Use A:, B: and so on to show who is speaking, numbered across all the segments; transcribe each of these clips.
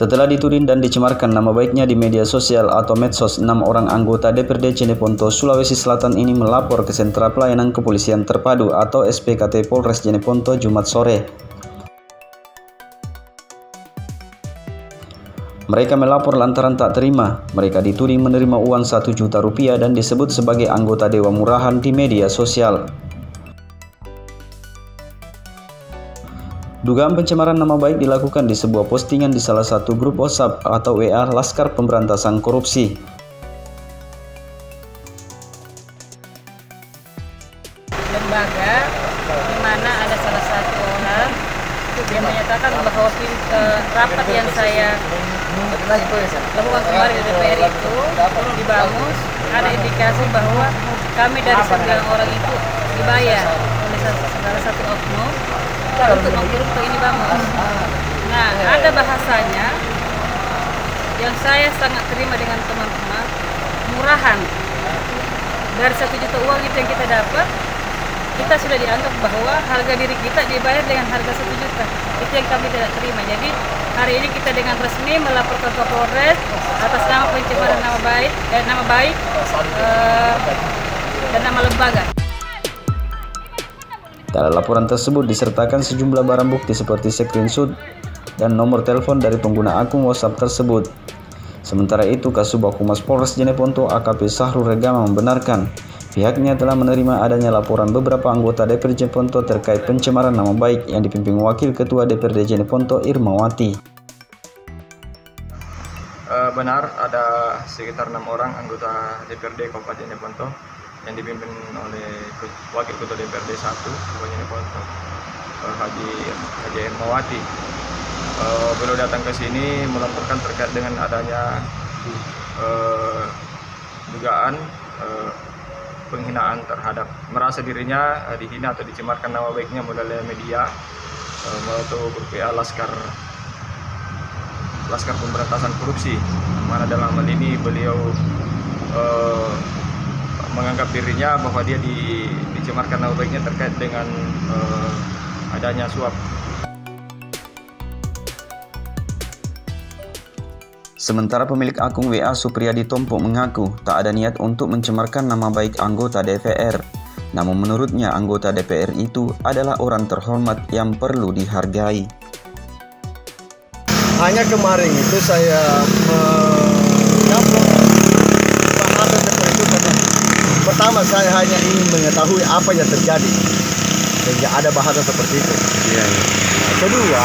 A: Setelah dituding dan dicemarkan nama baiknya di media sosial atau medsos, 6 orang anggota DPRD Jeneponto, Sulawesi Selatan ini melapor ke Sentra Pelayanan Kepolisian Terpadu atau SPKT Polres Jeneponto Jumat sore. Mereka melapor lantaran tak terima. Mereka dituding menerima uang 1 juta rupiah dan disebut sebagai anggota Dewan Murahan di media sosial. Dugaan pencemaran nama baik dilakukan di sebuah postingan di salah satu grup WhatsApp atau WA Laskar Pemberantasan Korupsi.
B: Lembaga di mana ada salah satu orang yang menyatakan bahwa rapat yang saya lakukan kemarin di DPR itu di Bamus ada indikasi bahwa kami dari 9 orang itu dibayar oleh salah satu oknum untuk mengurus ke ini Bamus. Nah, ada bahasanya yang saya sangat terima dengan teman-teman, murahan. Dari 1 juta uang itu yang kita dapat, kita sudah dianggap bahwa harga diri kita dibayar dengan harga 1 juta. Itu yang kami tidak terima. Jadi hari ini kita dengan resmi melaporkan ke Polres atas nama pencemaran nama baik dan nama lembaga.
A: Dalam laporan tersebut disertakan sejumlah barang bukti seperti screenshot dan nomor telepon dari pengguna akun WhatsApp tersebut. Sementara itu, Kasubag Humas Polres Jeneponto AKP Sahrul Regama membenarkan pihaknya telah menerima adanya laporan beberapa anggota DPRD Jeneponto terkait pencemaran nama baik yang dipimpin Wakil Ketua DPRD Jeneponto Irmawati.
C: Benar, ada sekitar 6 orang anggota DPRD Kabupaten Jeneponto yang dipimpin oleh Wakil Ketua DPRD 1 Kabupaten Jeneponto, Haji Irmawati. Beliau datang ke sini melaporkan terkait dengan adanya dugaan penghinaan terhadap, merasa dirinya dihina atau dicemarkan nama baiknya melalui media atau grup WA Laskar Pemberantasan Korupsi, mana dalam hal ini beliau menganggap dirinya bahwa dia dicemarkan nama baiknya terkait dengan adanya suap.
A: Sementara pemilik akun WA Supriyadi Tompo mengaku tak ada niat untuk mencemarkan nama baik anggota DPR. Namun menurutnya anggota DPR itu adalah orang terhormat yang perlu dihargai.
D: Hanya kemarin itu saya menyambung bahasan DPR itu pertama saya hanya ingin mengetahui apa yang terjadi sehingga ada bahasa seperti itu. Kedua,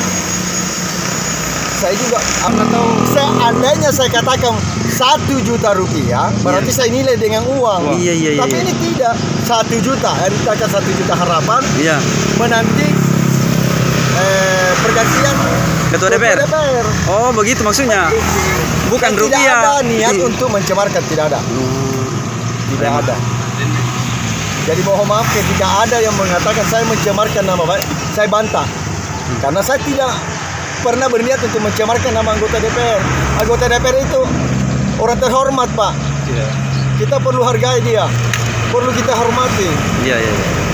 D: saya juga atau seandainya saya katakan 1 juta rupiah, berarti saya nilai dengan uang. Tapi ini tidak 1 juta, dikatakan 1 juta harapan menanti pergantian
A: Ketua DPR. Oh, begitu maksudnya. Bukan rupiah.
D: Tidak ada niat untuk mencemarkan, tidak ada. Tidak ada. Jadi mohon maaf ketika ada yang mengatakan saya mencemarkan nama baik, saya bantah. Karena saya tidak pernah berniat untuk mencemarkan nama anggota DPR. Anggota DPR itu orang terhormat, Pak. Kita perlu hargai dia, perlu kita hormati.